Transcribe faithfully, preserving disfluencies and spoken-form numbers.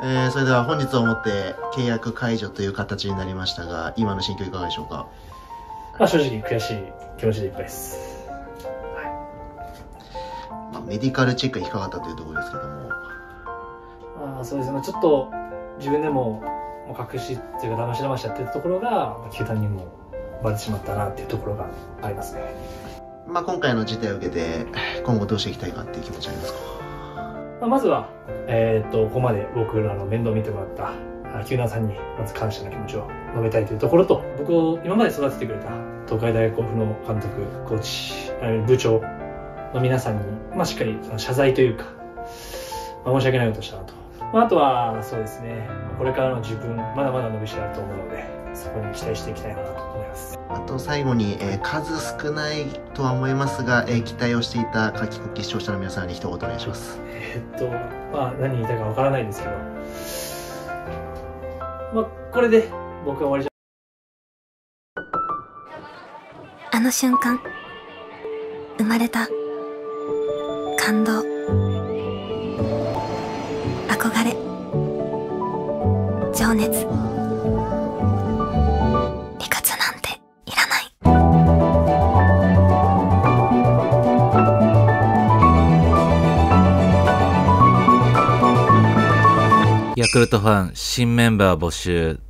えー、それでは本日をもって契約解除という形になりましたが、今の心境いかがでしょうか？ まあ、正直悔しい気持ちでいっぱいです。 はい。まあ、メディカルチェックが引っかかったというところですけども。 まあ、そうですね。ちょっと自分でも隠しっていうか騙し騙しやってるところが球団にもバレてしまったなっていうところがありますね。 まあ、今回の事態を受けて今後どうしていきたいかっていう気持ちありますか？ まあ、まずは、えー、っとここまで僕らの面倒を見てもらった球団さんにまず感謝の気持ちを述べたいというところと、僕を今まで育ててくれた東海大甲府の監督、コーチ、部長の皆さんに、まあ、しっかりその謝罪というか、まあ、申し訳ないことをしたなと。まあ、あとはそうですね、これからの自分まだまだ伸びしろあると思うので、そこに期待していきたいなと思います。 あと最後に、えー、数少ないとは思いますが、えー、期待をしていた夏季国旗視聴者の皆さんに一言お願いします。 えー、っとまあ何言いたいかわからないですけど、まあこれで僕は終わりじゃ。 あの瞬間生まれた感動、憧れ、情熱、理屈なんていらない。 ヤクルトファン新メンバー募集。